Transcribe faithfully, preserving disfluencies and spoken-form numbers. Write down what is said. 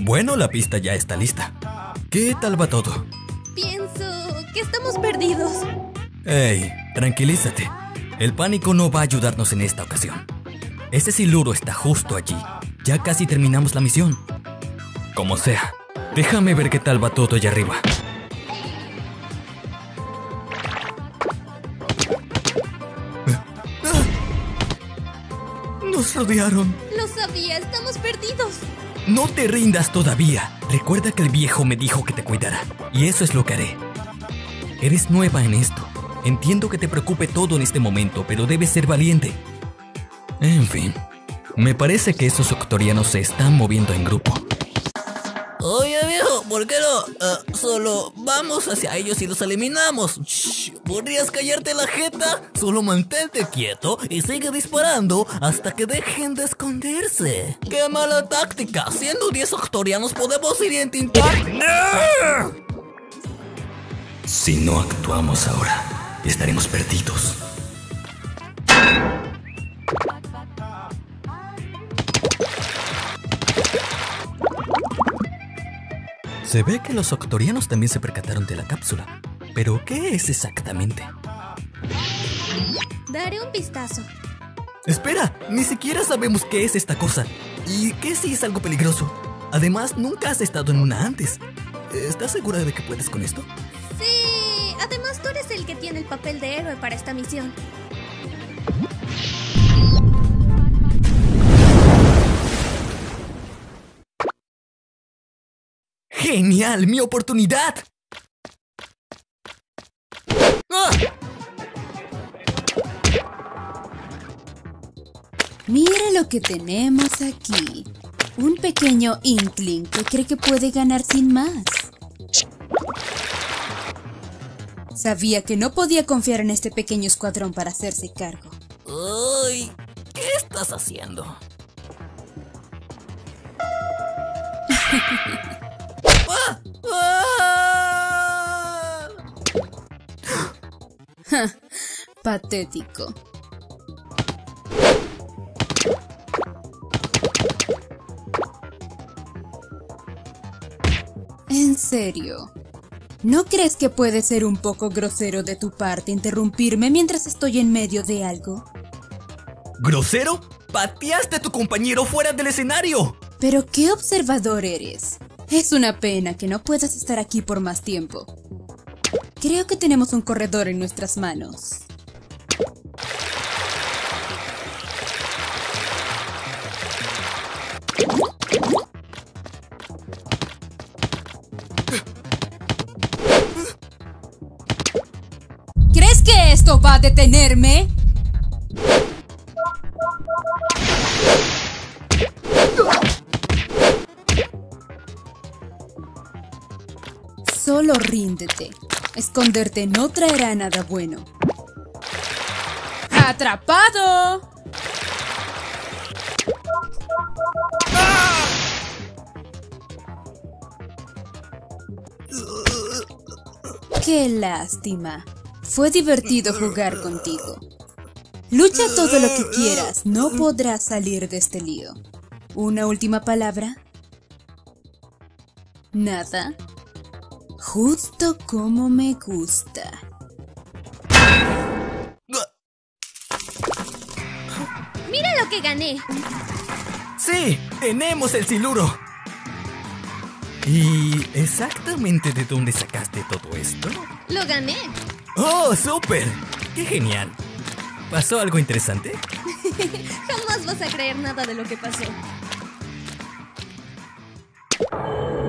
Bueno, la pista ya está lista. ¿Qué tal va todo? Pienso que estamos perdidos. Ey, tranquilízate. El pánico no va a ayudarnos en esta ocasión. Ese siluro está justo allí. Ya casi terminamos la misión. Como sea, déjame ver qué tal va todo allá arriba. Nos rodearon. Lo sabía, estamos perdidos. No te rindas todavía. Recuerda que el viejo me dijo que te cuidara. Y eso es lo que haré. Eres nueva en esto. Entiendo que te preocupe todo en este momento, pero debes ser valiente. En fin, me parece que esos octorianos se están moviendo en grupo. Oye viejo, ¿por qué no? Uh, solo vamos hacia ellos y los eliminamos. Shh, ¿podrías callarte la jeta? Solo mantente quieto y sigue disparando hasta que dejen de esconderse. ¡Qué mala táctica! Siendo diez octorianos podemos ir a intentar... ¡No! Si no actuamos ahora, estaremos perdidos. Se ve que los octorianos también se percataron de la cápsula. ¿Pero qué es exactamente? Daré un vistazo. Espera, ni siquiera sabemos qué es esta cosa. ¿Y qué si es algo peligroso? Además, nunca has estado en una antes. ¿Estás segura de que puedes con esto? Sí, además tú eres el que tiene el papel de héroe para esta misión. ¡Genial! ¡Mi oportunidad! ¡Ah! Mira lo que tenemos aquí. Un pequeño Inkling que cree que puede ganar sin más. Sabía que no podía confiar en este pequeño escuadrón para hacerse cargo. Uy, ¿qué estás haciendo? ¡Ah! ¡Ah! Patético. En serio, ¿no crees que puede ser un poco grosero de tu parte interrumpirme mientras estoy en medio de algo? ¿Grosero? ¡Pateaste a tu compañero fuera del escenario! Pero qué observador eres. Es una pena que no puedas estar aquí por más tiempo. Creo que tenemos un corredor en nuestras manos. ¿Crees que esto va a detenerme? Solo ríndete. Esconderte no traerá nada bueno. ¡Atrapado! ¡Qué lástima! Fue divertido jugar contigo. Lucha todo lo que quieras, no podrás salir de este lío. ¿Una última palabra? ¿Nada? Justo como me gusta. ¡Mira lo que gané! ¡Sí! ¡Tenemos el siluro! ¿Y exactamente de dónde sacaste todo esto? ¡Lo gané! ¡Oh, súper! ¡Qué genial! ¿Pasó algo interesante? Jamás vas a creer nada de lo que pasó.